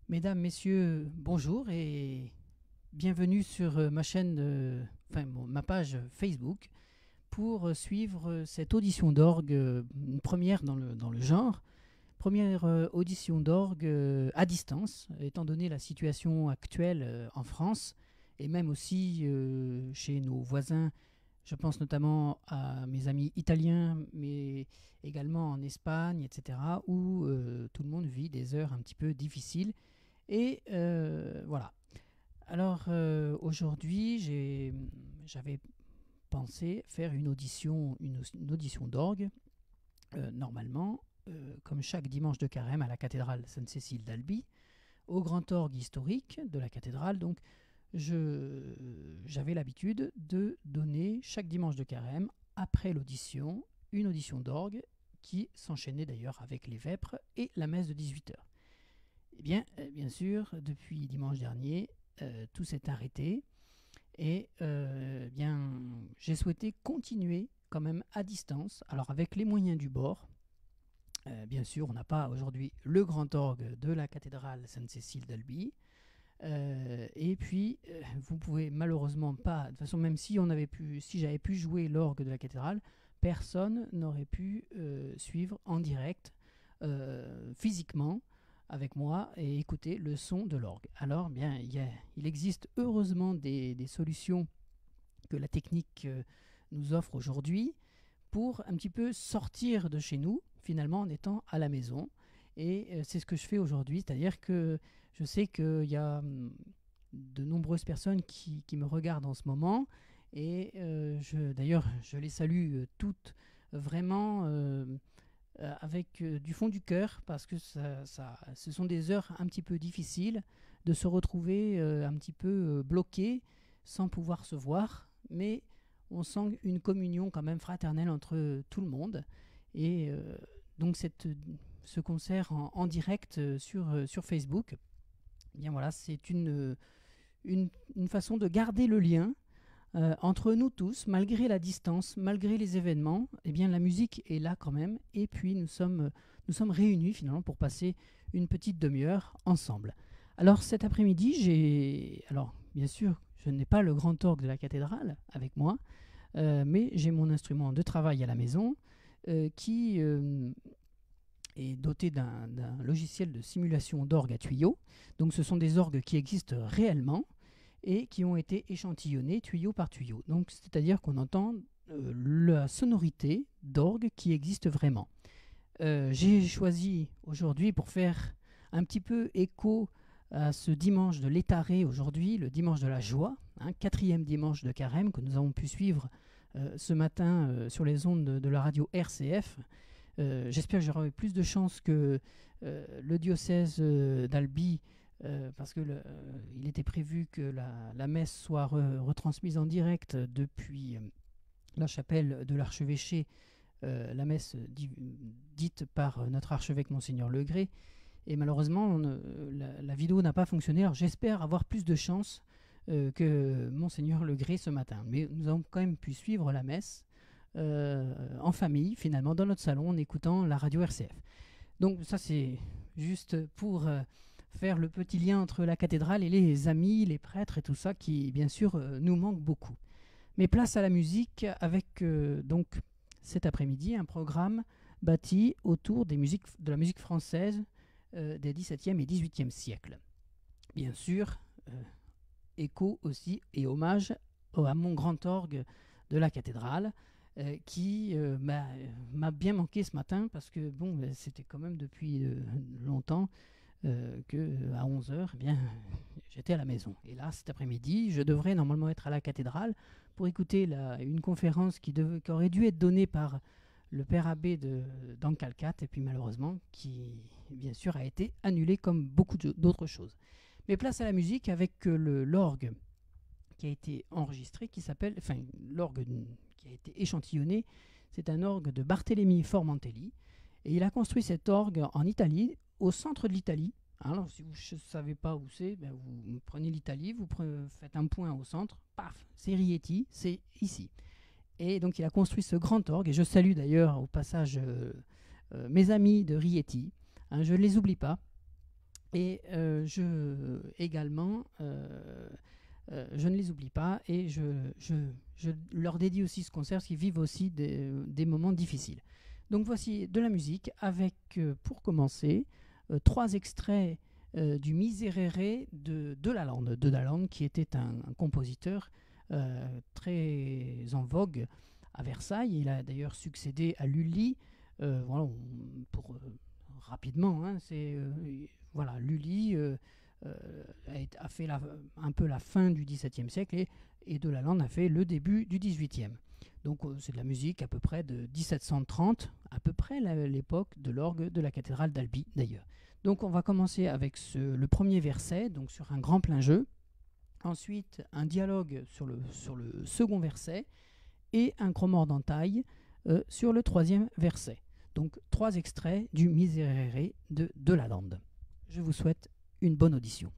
Mesdames, Messieurs, bonjour et bienvenue sur ma chaîne, ma page Facebook pour suivre cette audition d'orgue, une première dans le genre, première audition d'orgue à distance, étant donné la situation actuelle en France et même aussi chez nos voisins. Je pense notamment à mes amis italiens, mais également en Espagne, etc., où tout le monde vit des heures un petit peu difficiles. Et voilà. Alors aujourd'hui, j'avais pensé faire une audition d'orgue, normalement, comme chaque dimanche de carême à la cathédrale Sainte-Cécile d'Albi, au grand orgue historique de la cathédrale. Donc j'avais l'habitude de donner chaque dimanche de carême, après l'audition, une audition d'orgue qui s'enchaînait d'ailleurs avec les vêpres et la messe de 18 heures. Eh bien, bien sûr, depuis dimanche dernier, tout s'est arrêté et bien, j'ai souhaité continuer quand même à distance, alors avec les moyens du bord. Bien sûr, on n'a pas aujourd'hui le grand orgue de la cathédrale Sainte-Cécile d'Albi. Et puis, vous pouvez malheureusement pas, de toute façon, même si si j'avais pu jouer l'orgue de la cathédrale, personne n'aurait pu suivre en direct, physiquement, avec moi et écouter le son de l'orgue. Alors, bien, il existe heureusement des solutions que la technique nous offre aujourd'hui pour un petit peu sortir de chez nous, finalement, en étant à la maison. Et c'est ce que je fais aujourd'hui, c'est-à-dire que je sais qu'il y a de nombreuses personnes qui me regardent en ce moment. Et d'ailleurs, je les salue toutes vraiment avec du fond du cœur, parce que ce sont des heures un petit peu difficiles de se retrouver un petit peu bloqué sans pouvoir se voir, mais on sent une communion quand même fraternelle entre tout le monde. Et donc ce concert en direct sur Facebook, eh bien voilà, c'est une façon de garder le lien entre nous tous, malgré la distance, malgré les événements. Eh bien la musique est là quand même. Et puis nous sommes réunis finalement pour passer une petite demi-heure ensemble. Alors cet après-midi, alors bien sûr, je n'ai pas le grand orgue de la cathédrale avec moi, mais j'ai mon instrument de travail à la maison qui est doté d'un logiciel de simulation d'orgue à tuyaux. Donc ce sont des orgues qui existent réellement et qui ont été échantillonnés tuyau par tuyau. Donc c'est-à-dire qu'on entend la sonorité d'orgue qui existe vraiment. J'ai choisi aujourd'hui, pour faire un petit peu écho à ce dimanche de l'étaré aujourd'hui, le dimanche de la joie, quatrième dimanche de carême que nous avons pu suivre ce matin sur les ondes de la radio RCF. J'espère que j'aurai plus de chance que le diocèse d'Albi, parce que il était prévu que la messe soit retransmise en direct depuis la chapelle de l'archevêché, la messe dite par notre archevêque Monseigneur Legré. Et malheureusement, la vidéo n'a pas fonctionné. Alors j'espère avoir plus de chance que Monseigneur Legré ce matin. Mais nous avons quand même pu suivre la messe en famille, finalement, dans notre salon, en écoutant la radio RCF. Donc ça, c'est juste pour faire le petit lien entre la cathédrale et les amis, les prêtres et tout ça, qui, bien sûr, nous manque beaucoup. Mais place à la musique avec, donc, cet après-midi, un programme bâti autour de la musique française des XVIIe et XVIIIe siècles. Bien sûr, écho aussi et hommage à mon grand orgue de la cathédrale, qui m'a bien manqué ce matin, parce que bon, c'était quand même depuis longtemps qu'à 11 h, eh bien, j'étais à la maison. Et là, cet après-midi, je devrais normalement être à la cathédrale pour écouter une conférence qui aurait dû être donnée par le père abbé d'Ancalcat, et puis malheureusement, qui bien sûr a été annulée comme beaucoup d'autres choses. Mais place à la musique avec l'orgue qui a été enregistré, l'orgue qui a été échantillonné. C'est un orgue de Barthélemy Formentelli, et il a construit cet orgue en Italie, au centre de l'Italie. Alors si vous ne savez pas où c'est, ben vous prenez l'Italie, vous faites un point au centre, paf, c'est Rieti, c'est ici. Et donc il a construit ce grand orgue, et je salue d'ailleurs au passage mes amis de Rieti, je ne les oublie pas. Et également, je ne les oublie pas et je leur dédie aussi ce concert parce qu'ils vivent aussi des moments difficiles. Donc voici de la musique avec, pour commencer, 3 extraits du Miserere de Lalande. De Lalande qui était un compositeur très en vogue à Versailles. Il a d'ailleurs succédé à Lully. Voilà, pour rapidement, hein, voilà, Lully a fait un peu la fin du XVIIe siècle et de Lalande a fait le début du XVIIIe. Donc c'est de la musique à peu près de 1730, à peu près l'époque de l'orgue de la cathédrale d'Albi d'ailleurs. Donc on va commencer avec le premier verset, donc sur un grand plein jeu. Ensuite un dialogue sur le second verset et un chromore d'entaille sur le troisième verset. Donc 3 extraits du Miserere de Lalande. Je vous souhaite une bonne audition.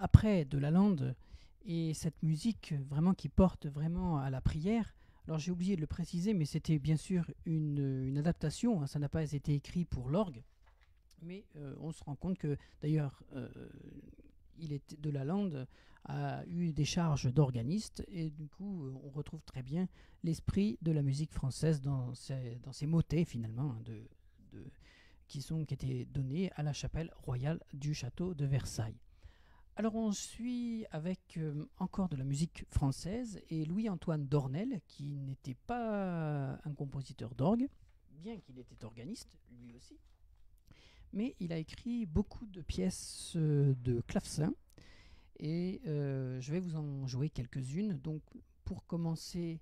après de la lande et cette musique vraiment qui porte vraiment à la prière. Alors j'ai oublié de le préciser, mais c'était bien sûr une adaptation, hein, ça n'a pas été écrit pour l'orgue, mais on se rend compte que d'ailleurs de la Lande a eu des charges d'organiste et du coup on retrouve très bien l'esprit de la musique française dans ces motets finalement hein, qui étaient donnés à la chapelle royale du château de Versailles. Alors on suit avec encore de la musique française et Louis-Antoine Dornel qui n'était pas un compositeur d'orgue, bien qu'il était organiste lui aussi, mais il a écrit beaucoup de pièces de clavecin et je vais vous en jouer quelques-unes. Donc pour commencer,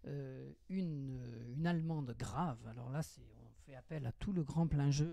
une allemande grave. Alors là, on fait appel à tout le grand plein jeu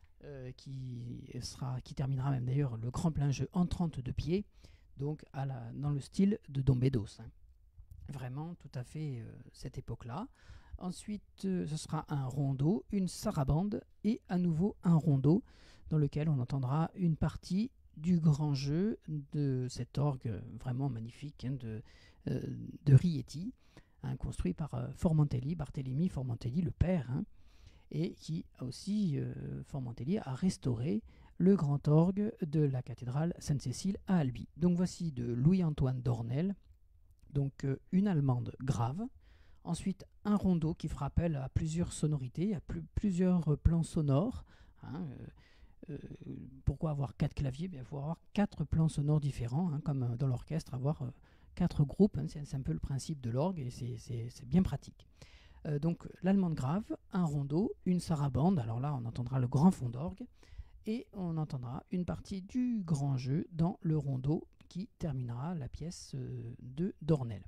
qui terminera même d'ailleurs le grand plein jeu en 32 pieds, donc dans le style de Dom Bédos. Hein. Vraiment tout à fait cette époque-là. Ensuite, ce sera un rondeau, une sarabande et à nouveau un rondeau dans lequel on entendra une partie du grand jeu de cet orgue vraiment magnifique hein, de Rieti, hein, construit par Barthélemy Formentelli, le père, hein, et qui a aussi, Formentelli a restauré le grand orgue de la cathédrale Sainte-Cécile à Albi. Donc voici de Louis-Antoine Dornel, donc une allemande grave, ensuite un rondeau qui fera appel à plusieurs sonorités, à plusieurs plans sonores. Hein, pourquoi avoir 4 claviers? Il faut avoir 4 plans sonores différents, hein, comme dans l'orchestre, avoir 4 groupes. Hein, c'est un peu le principe de l'orgue et c'est bien pratique. Donc l'allemande grave, un rondeau, une sarabande. Alors là, on entendra le grand fond d'orgue et on entendra une partie du grand jeu dans le rondeau qui terminera la pièce de Dornel.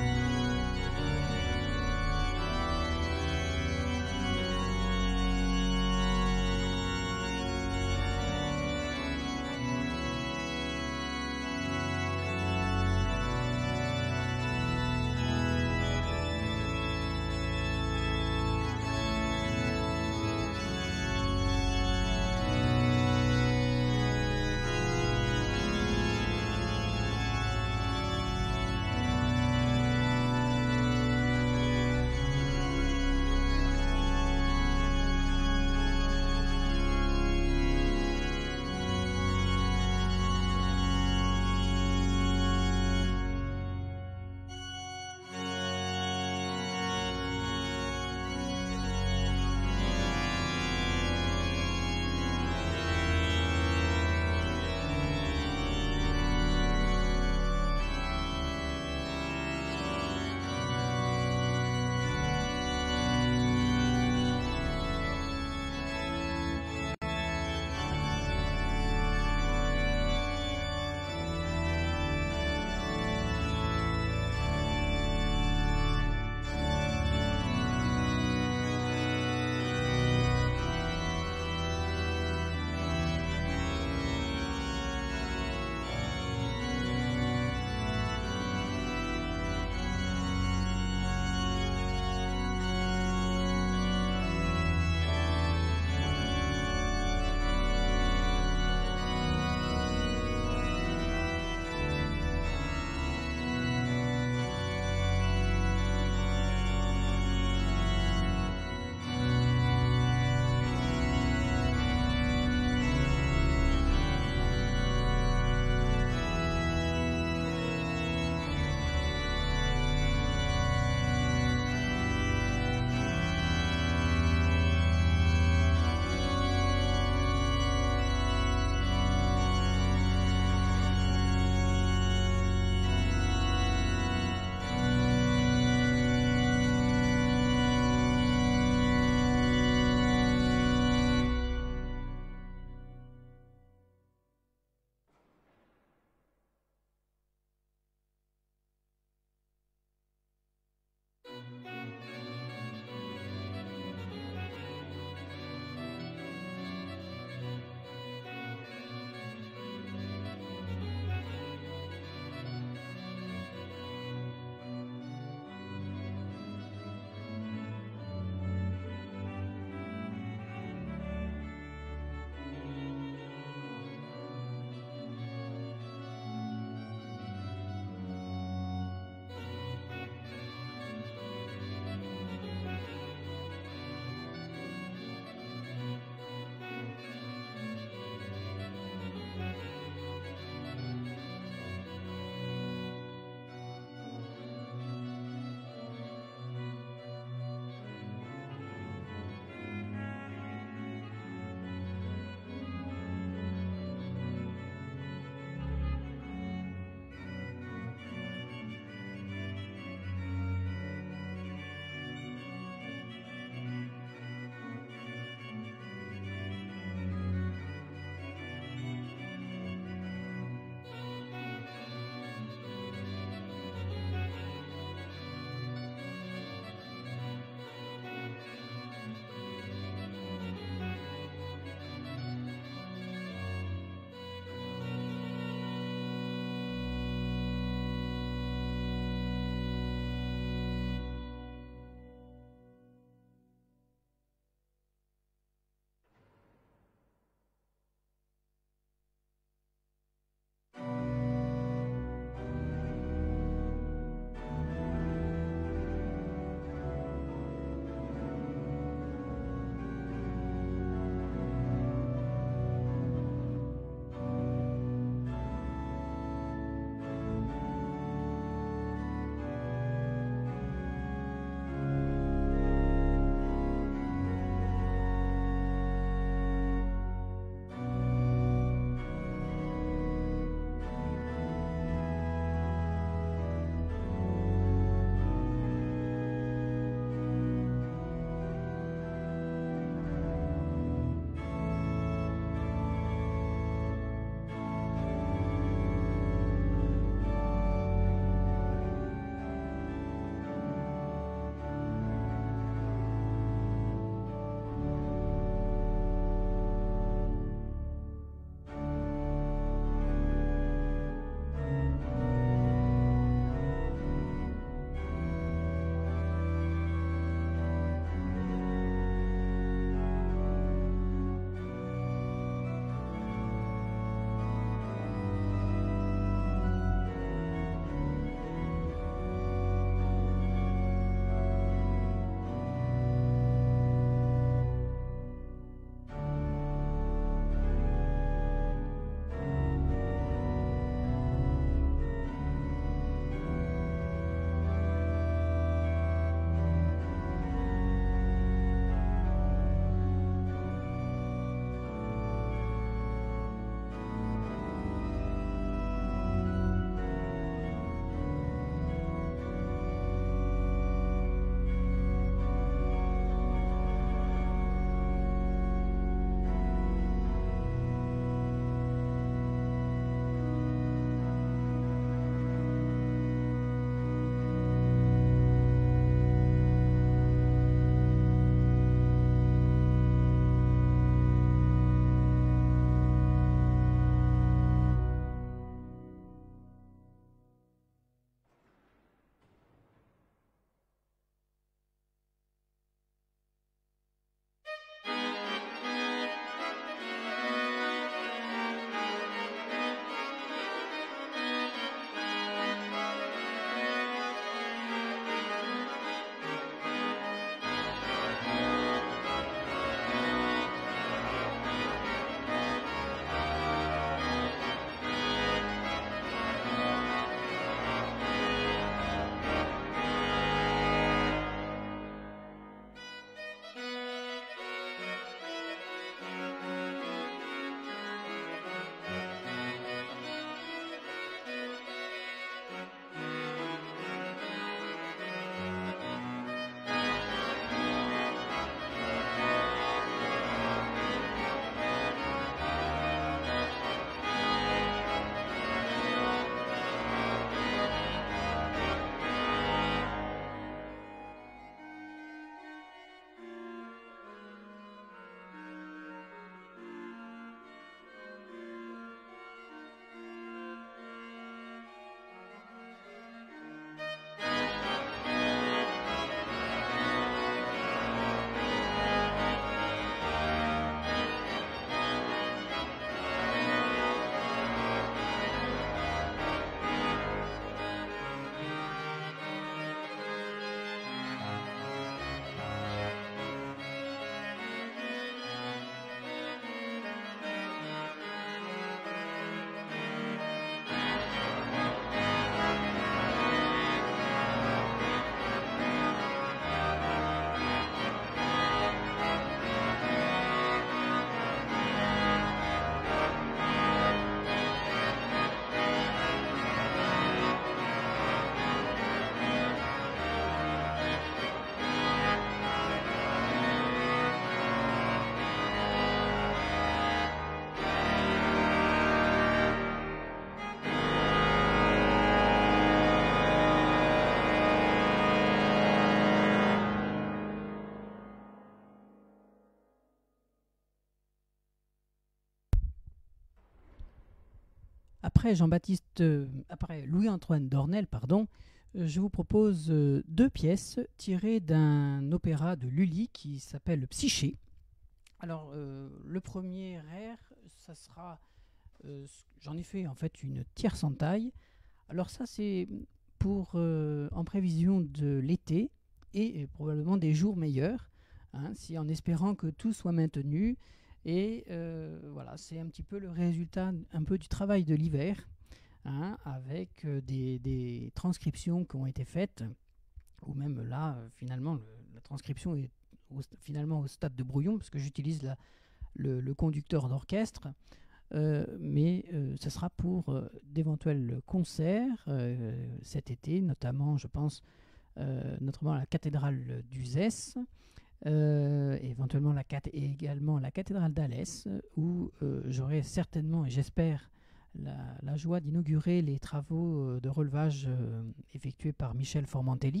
après Louis-Antoine Dornel, pardon, je vous propose deux pièces tirées d'un opéra de Lully qui s'appelle Psyché. Alors, le premier air, ça sera, j'en ai fait en fait une tierce en taille. Alors ça, c'est pour en prévision de l'été et probablement des jours meilleurs, hein, si en espérant que tout soit maintenu. Et voilà, c'est un petit peu le résultat un peu du travail de l'hiver, hein, avec des transcriptions qui ont été faites, ou même là, finalement, la transcription est finalement au stade de brouillon, parce que j'utilise le conducteur d'orchestre, mais ce sera pour d'éventuels concerts cet été, notamment, je pense, notamment à la cathédrale d'Uzès, éventuellement et également la cathédrale d'Alès, où j'aurai certainement, et j'espère, la joie d'inaugurer les travaux de relevage effectués par Michel Formentelli.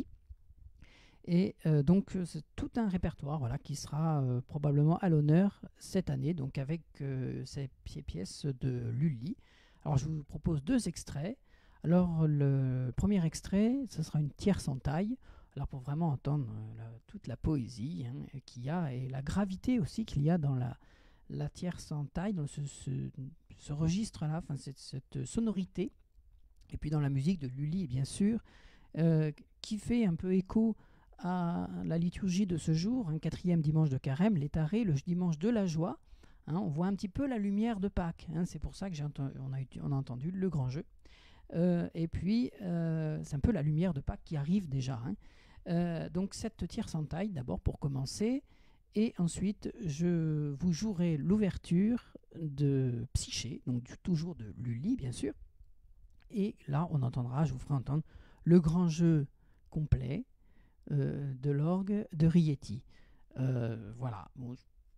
Et donc c'est tout un répertoire, voilà, qui sera probablement à l'honneur cette année, donc avec ces pièces de Lully. Alors je vous propose deux extraits. Alors le premier extrait, ce sera une tierce en taille. Alors pour vraiment entendre toute la poésie, hein, qu'il y a, et la gravité aussi qu'il y a dans la tierce en taille, dans ce registre-là, enfin, cette sonorité, et puis dans la musique de Lully, bien sûr, qui fait un peu écho à la liturgie de ce jour, un quatrième dimanche de Carême, les Tarés, le dimanche de la joie. Hein, on voit un petit peu la lumière de Pâques, hein, c'est pour ça que on a entendu le grand jeu. Et puis, c'est un peu la lumière de Pâques qui arrive déjà. Hein. Donc cette tierce en taille, d'abord pour commencer, et ensuite je vous jouerai l'ouverture de Psyché, donc toujours de Lully, bien sûr. Et là, je vous ferai entendre le grand jeu complet de l'orgue de Rieti. Voilà, bon,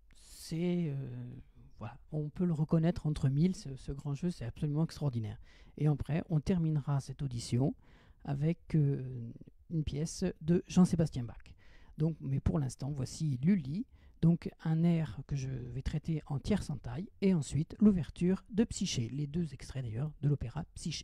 voilà, on peut le reconnaître entre mille, ce grand jeu, c'est absolument extraordinaire. Et après, on terminera cette audition avec une pièce de Jean-Sébastien Bach. Donc, mais pour l'instant, voici Lully, donc un air que je vais traiter en tierce en taille, et ensuite l'ouverture de Psyché, les deux extraits d'ailleurs de l'opéra Psyché.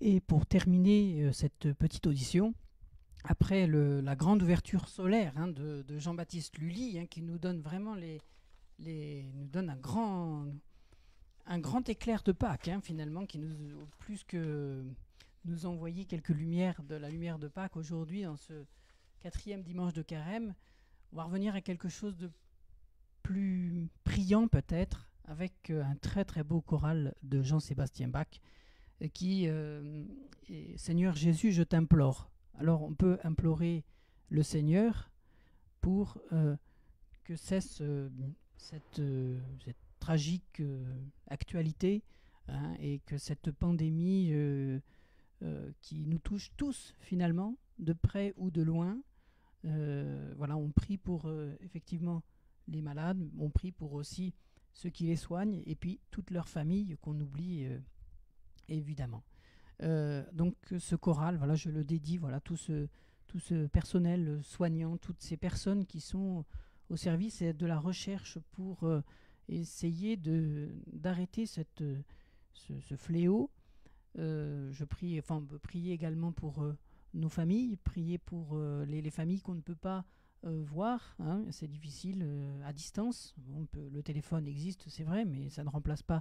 Et pour terminer cette petite audition, après la grande ouverture solaire de Jean-Baptiste Lully, qui nous donne vraiment nous donne un grand éclair de Pâques, finalement, qui nous, plus que nous envoyer quelques lumières de la lumière de Pâques aujourd'hui, dans ce 4e dimanche de Carême, on va revenir à quelque chose de plus priant peut-être, avec un très très beau choral de Jean-Sébastien Bach, qui est Seigneur Jésus, je t'implore. Alors on peut implorer le Seigneur pour que cesse cette tragique actualité, et que cette pandémie qui nous touche tous finalement, de près ou de loin, voilà, on prie pour effectivement les malades, on prie pour aussi ceux qui les soignent, et puis toute leur famille qu'on oublie évidemment. Donc ce choral, voilà, je le dédie, voilà, tout ce personnel soignant, toutes ces personnes qui sont au service de la recherche pour essayer d'arrêter ce fléau. Je prie, enfin, on peut prier également pour nos familles, prier pour les familles qu'on ne peut pas voir, c'est difficile à distance. Le téléphone existe, c'est vrai, mais ça ne remplace pas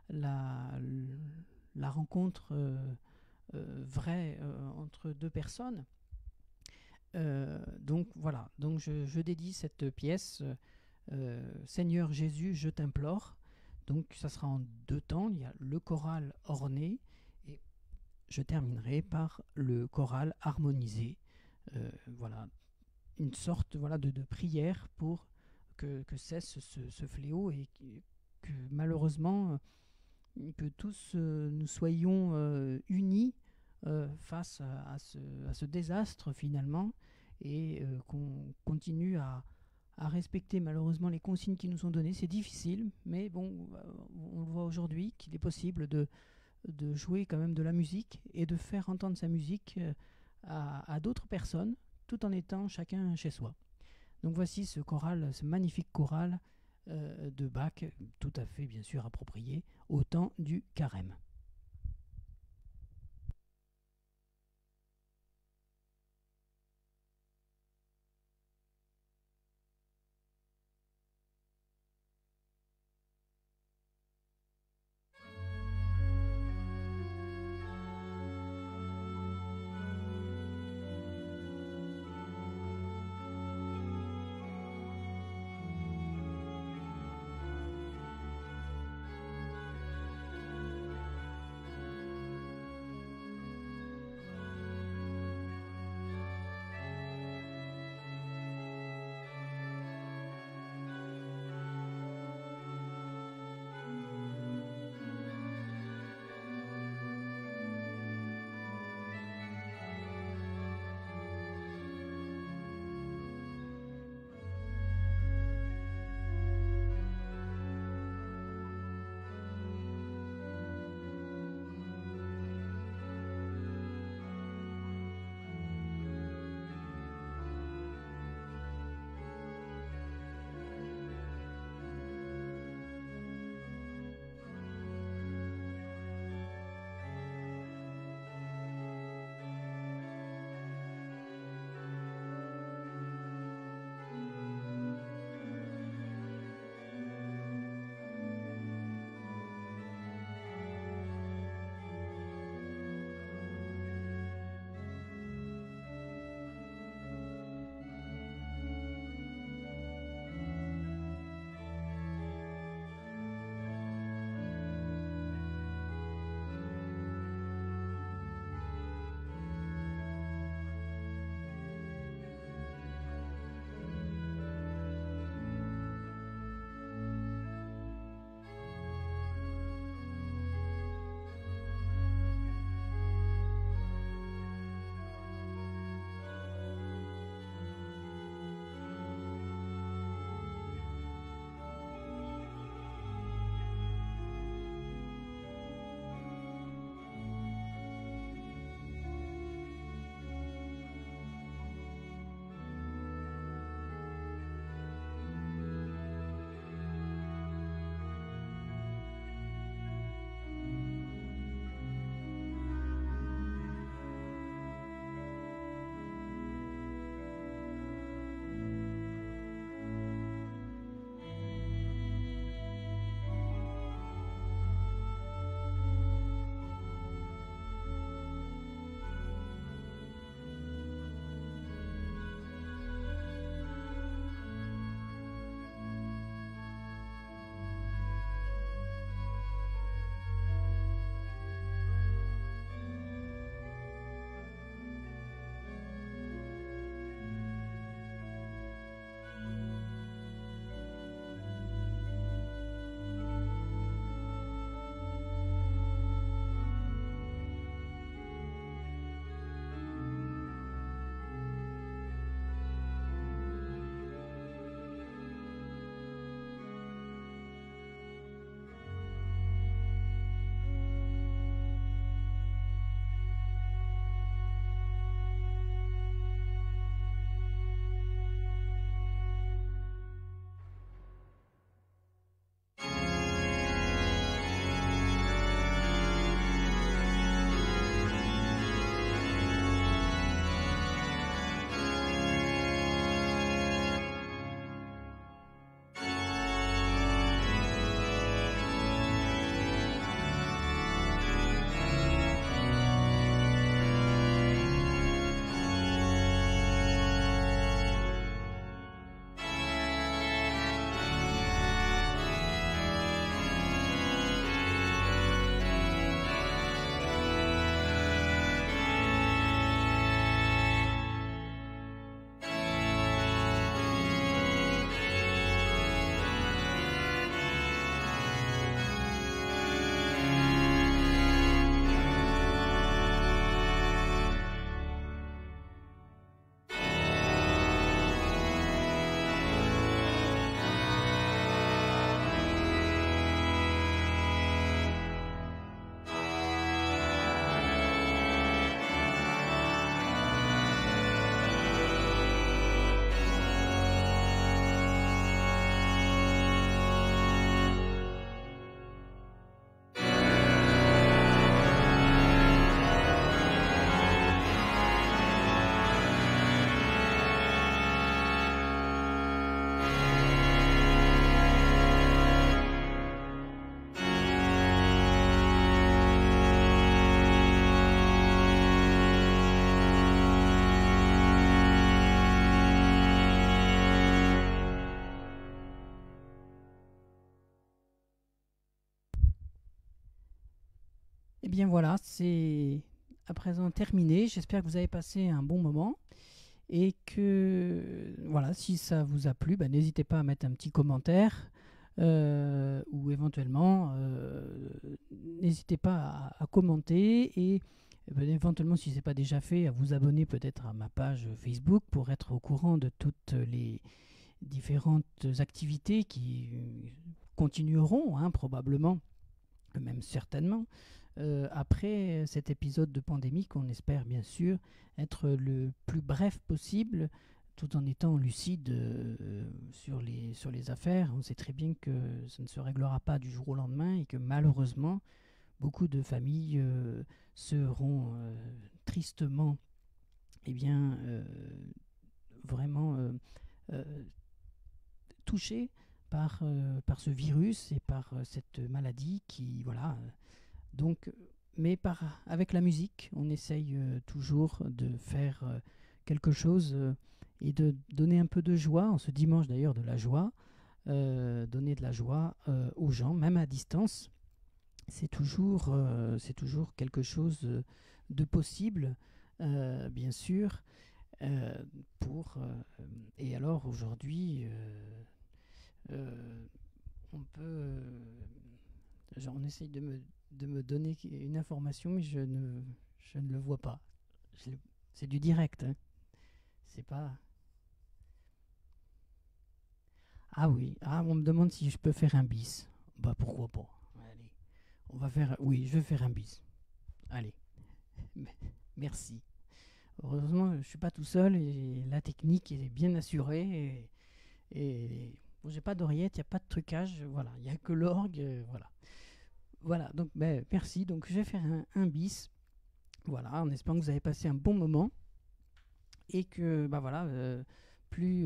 la rencontre vraie entre deux personnes. Donc voilà, donc je dédie cette pièce, Seigneur Jésus, je t'implore. Donc ça sera en 2 temps, il y a le choral orné, et je terminerai par le choral harmonisé. Voilà, une sorte, voilà, de prière pour que cesse ce fléau, et que malheureusement que tous nous soyons unis face à ce désastre finalement, et qu'on continue à respecter malheureusement les consignes qui nous sont données. C'est difficile, mais bon, on le voit aujourd'hui qu'il est possible de jouer quand même de la musique et de faire entendre sa musique à d'autres personnes, tout en étant chacun chez soi. Donc voici ce choral, ce magnifique choral de Bach, tout à fait bien sûr approprié au temps du carême. bien voilà, c'est à présent terminé. J'espère que vous avez passé un bon moment et que voilà, si ça vous a plu, n'hésitez pas à mettre un petit commentaire ou éventuellement n'hésitez pas à commenter et éventuellement si ce n'est pas déjà fait, à vous abonner peut-être à ma page Facebook pour être au courant de toutes les différentes activités qui continueront probablement, même certainement, après cet épisode de pandémie qu'on espère bien sûr être le plus bref possible tout en étant lucide sur les affaires. On sait très bien que ça ne se réglera pas du jour au lendemain et que malheureusement beaucoup de familles seront tristement vraiment touchées par ce virus et par cette maladie qui voilà. Donc, mais avec la musique, on essaye toujours de faire quelque chose et de donner un peu de joie, en ce dimanche d'ailleurs de la joie, donner de la joie aux gens, même à distance. C'est toujours quelque chose de possible, bien sûr. Et alors aujourd'hui, on peut on essaye de me donner une information, mais je ne le vois pas. C'est du direct. Hein. C'est pas. Ah oui. Ah, on me demande si je peux faire un bis. Bah pourquoi pas. Allez. On va faire. Oui, je vais faire un bis. Allez. Merci. Heureusement, je suis pas tout seul et la technique est bien assurée. Bon, j'ai pas d'oreillette, il n'y a pas de trucage. Voilà. Il n'y a que l'orgue. Voilà. Voilà, donc merci. Donc je vais faire un bis. Voilà, en espérant que vous avez passé un bon moment et que voilà, plus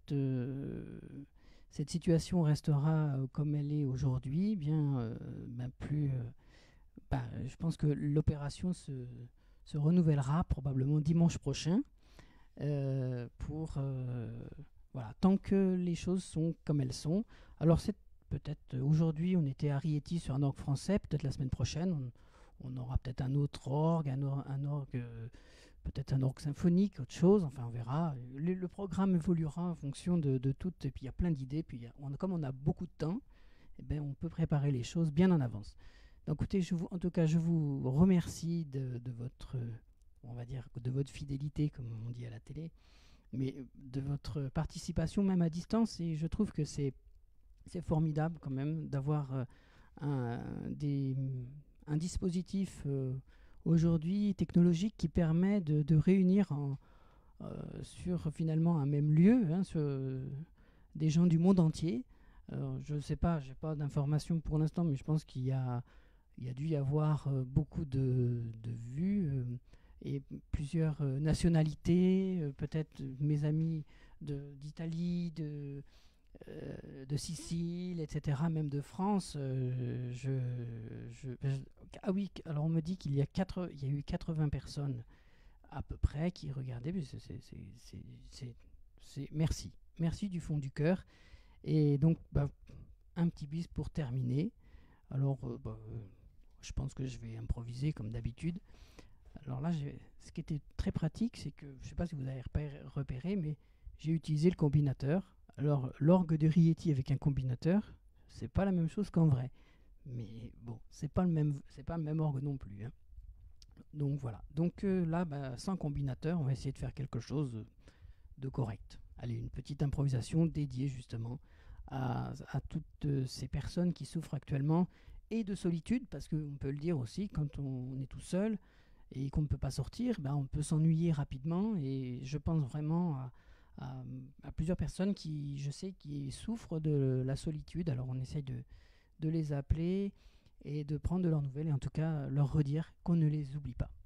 cette situation restera comme elle est aujourd'hui, plus je pense que l'opération se renouvellera probablement dimanche prochain pour voilà, tant que les choses sont comme elles sont. Alors c'est peut-être aujourd'hui on était à Rieti sur un orgue français, peut-être la semaine prochaine on aura peut-être un autre orgue, un orgue peut-être un orgue symphonique, autre chose, enfin on verra. Le programme évoluera en fonction de tout, et puis il y a plein d'idées, puis comme on a beaucoup de temps, on peut préparer les choses bien en avance. Donc écoutez, en tout cas je vous remercie de votre, on va dire, de votre fidélité, comme on dit à la télé, mais de votre participation même à distance, et je trouve que c'est formidable quand même d'avoir un, un dispositif aujourd'hui technologique qui permet de réunir sur finalement un même lieu des gens du monde entier. Alors, je ne sais pas, je n'ai pas d'informations pour l'instant, mais je pense qu'il y a dû y avoir beaucoup de vues et plusieurs nationalités, peut-être mes amis d'Italie, de Sicile, etc., même de France. Ah oui, alors on me dit qu'il y a eu 80 personnes à peu près qui regardaient. Mais merci. Merci du fond du cœur. Et donc, un petit bis pour terminer. Alors, je pense que je vais improviser comme d'habitude. Alors là, ce qui était très pratique, c'est que, je ne sais pas si vous avez repéré, mais j'ai utilisé le combinateur. Alors, l'orgue de Rieti avec un combinateur, c'est pas la même chose qu'en vrai. Mais bon, c'est pas le même orgue non plus. Hein. Donc voilà. Donc là, sans combinateur, on va essayer de faire quelque chose de correct. Allez, une petite improvisation dédiée justement à toutes ces personnes qui souffrent actuellement et de solitude, parce qu'on peut le dire aussi, quand on est tout seul et qu'on ne peut pas sortir, on peut s'ennuyer rapidement, et je pense vraiment à plusieurs personnes qui, je sais, qui souffrent de la solitude. Alors on essaye de les appeler et de prendre de leurs nouvelles, et en tout cas leur redire qu'on ne les oublie pas.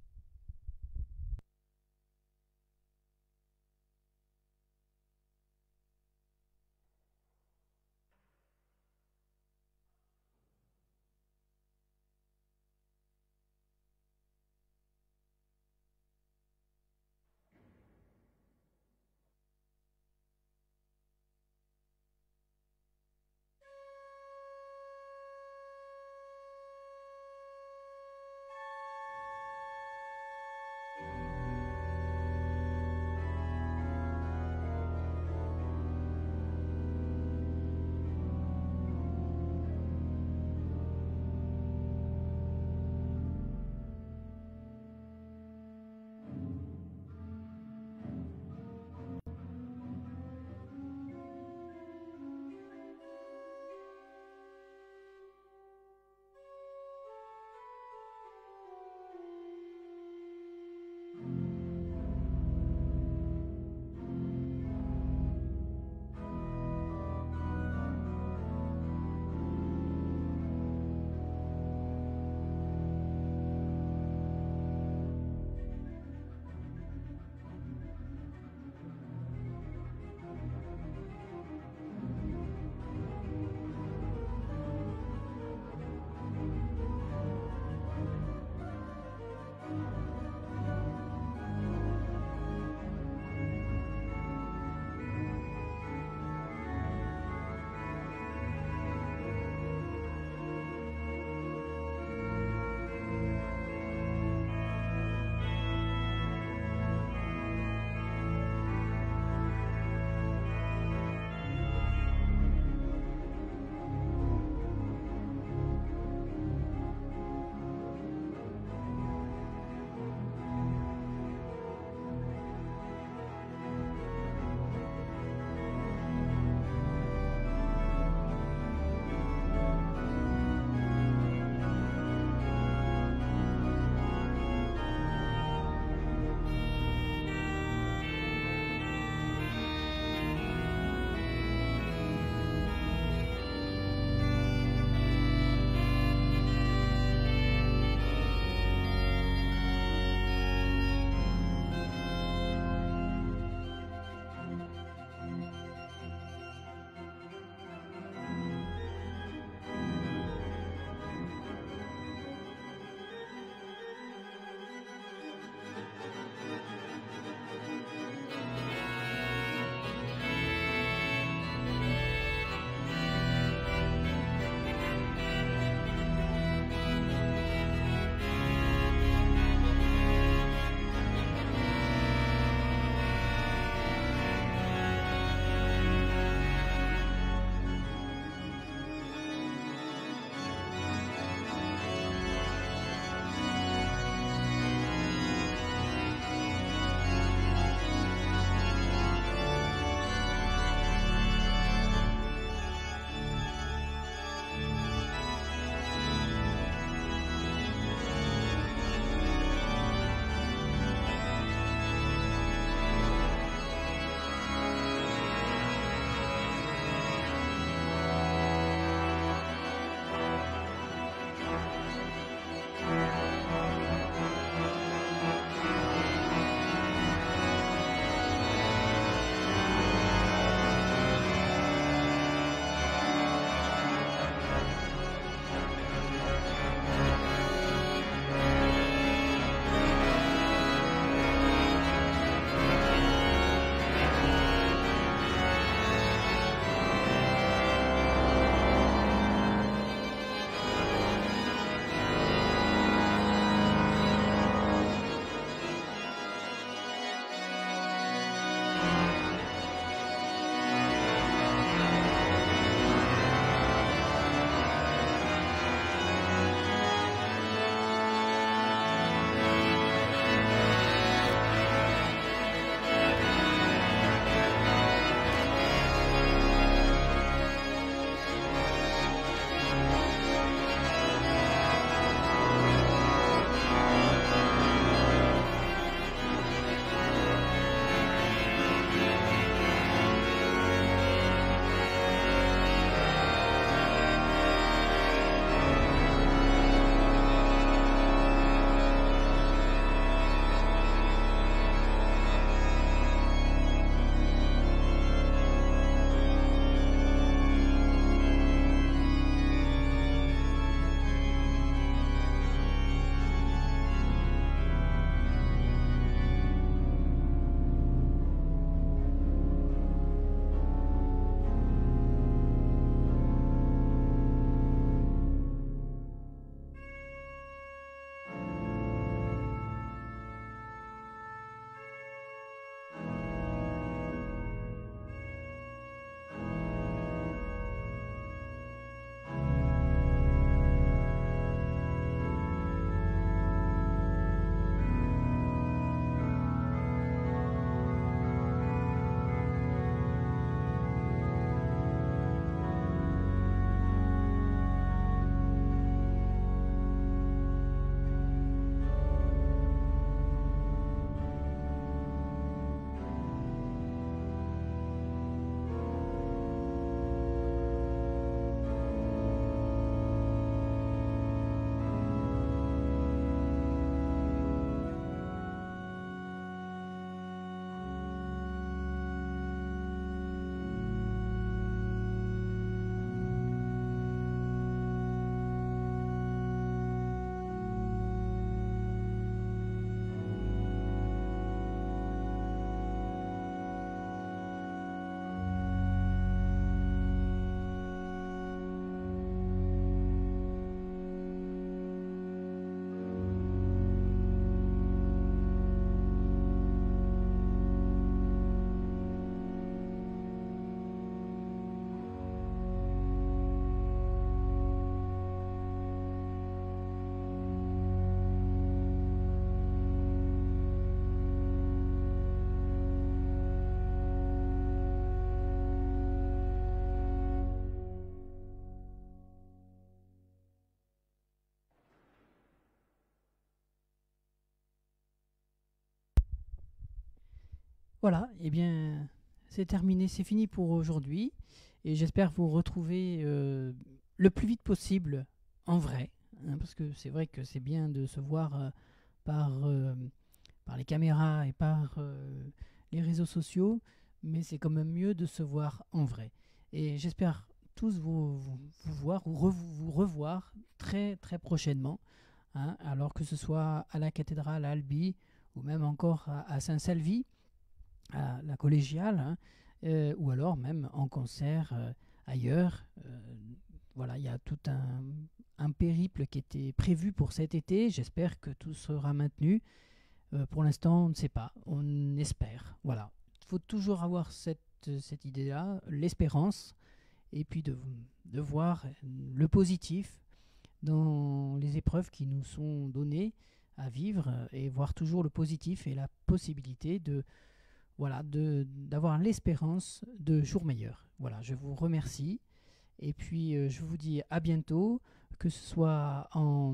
Voilà, eh bien, c'est terminé, c'est fini pour aujourd'hui. Et j'espère vous retrouver le plus vite possible en vrai, hein, parce que c'est vrai que c'est bien de se voir par, euh, par les caméras et par les réseaux sociaux, mais c'est quand même mieux de se voir en vrai. Et j'espère tous vous voir ou vous revoir très très prochainement, hein, alors que ce soit à la cathédrale à Albi ou même encore à Saint-Salvi, à la collégiale, hein, ou alors même en concert ailleurs. Voilà, il y a tout un périple qui était prévu pour cet été. J'espère que tout sera maintenu. Pour l'instant, on ne sait pas. On espère. Voilà. Il faut toujours avoir cette idée-là, l'espérance, et puis de voir le positif dans les épreuves qui nous sont données à vivre et voir toujours le positif et la possibilité voilà, d'avoir l'espérance de jours meilleurs. Voilà, je vous remercie et puis je vous dis à bientôt, que ce soit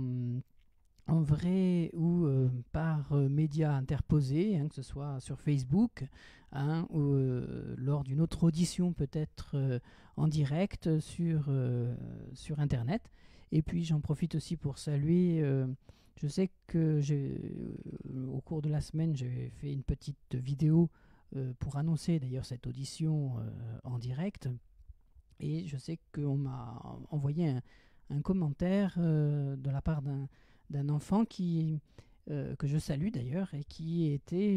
en vrai ou par médias interposés, hein, que ce soit sur Facebook, hein, ou lors d'une autre audition peut-être en direct sur Internet. Et puis j'en profite aussi pour saluer, je sais que au cours de la semaine, j'ai fait une petite vidéo pour annoncer d'ailleurs cette audition en direct. Et je sais qu'on m'a envoyé un commentaire de la part d'un enfant que je salue d'ailleurs et qui était,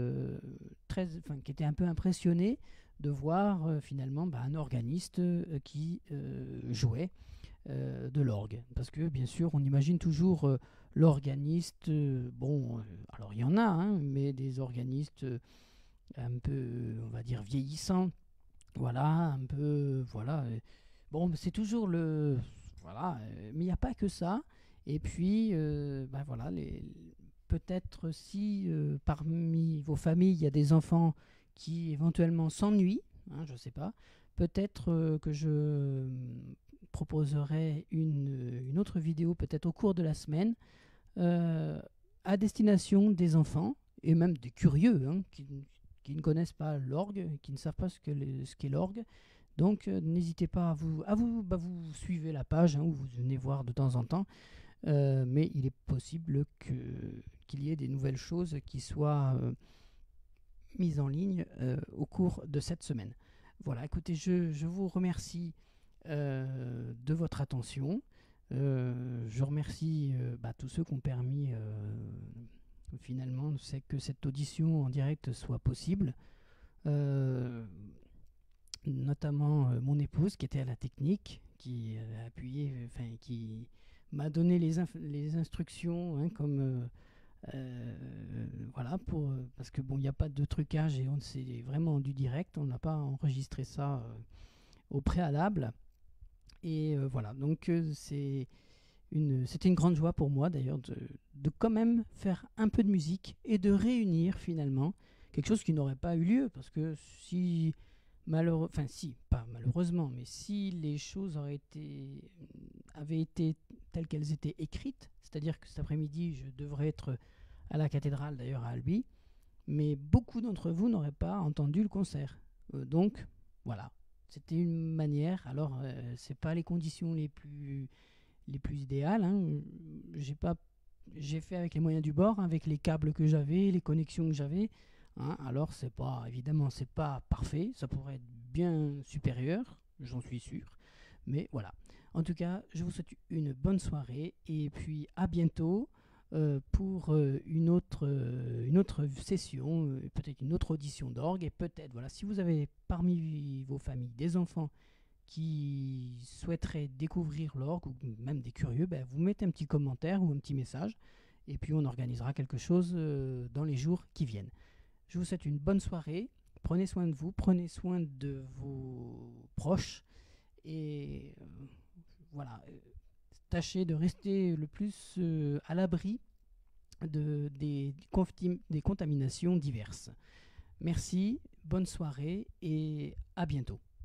qui était un peu impressionné de voir finalement un organiste qui jouait de l'orgue. Parce que bien sûr, on imagine toujours l'organiste, bon, alors il y en a, hein, mais des organistes un peu, on va dire, vieillissants. Voilà, un peu, voilà. Bon, c'est toujours le, voilà, mais il n'y a pas que ça. Et puis, voilà, peut-être si parmi vos familles il y a des enfants qui éventuellement s'ennuient, hein, je ne sais pas, peut-être que je proposerai une autre vidéo peut-être au cours de la semaine euh, à destination des enfants et même des curieux, hein, qui ne connaissent pas l'orgue, qui ne savent pas ce qu'est l'orgue. Donc n'hésitez pas vous suivez la page, hein, où vous venez voir de temps en temps, mais il est possible qu'il y ait des nouvelles choses qui soient mises en ligne au cours de cette semaine. Voilà, écoutez, je vous remercie de votre attention. Je remercie tous ceux qui ont permis finalement c'est que cette audition en direct soit possible. Euh, Notamment mon épouse qui était à la technique, qui a appuyé, enfin qui m'a donné les instructions, hein, comme voilà parce que bon, il n'y a pas de trucage et c'est vraiment du direct, on n'a pas enregistré ça au préalable. Et voilà, donc c'était une grande joie pour moi d'ailleurs de quand même faire un peu de musique et de réunir finalement quelque chose qui n'aurait pas eu lieu, parce que si enfin si, pas malheureusement, mais si les choses avaient été telles qu'elles étaient écrites, c'est-à-dire que cet après-midi je devrais être à la cathédrale d'ailleurs à Albi, mais beaucoup d'entre vous n'auraient pas entendu le concert. Donc voilà, c'était une manière. Alors c'est pas les conditions les plus idéales, hein. J'ai fait avec les moyens du bord, hein, avec les câbles que j'avais, les connexions que j'avais, hein. Alors c'est pas, évidemment, c'est pas parfait, ça pourrait être bien supérieur, j'en suis sûr, mais voilà. En tout cas, je vous souhaite une bonne soirée et puis à bientôt pour une autre session, peut-être une autre audition d'orgue, et peut-être, voilà, si vous avez parmi vos familles des enfants qui souhaiteraient découvrir l'orgue, ou même des curieux, vous mettez un petit commentaire ou un petit message, et puis on organisera quelque chose dans les jours qui viennent. Je vous souhaite une bonne soirée, prenez soin de vous, prenez soin de vos proches, et voilà, tâchez de rester le plus à l'abri des contaminations diverses. Merci, bonne soirée et à bientôt.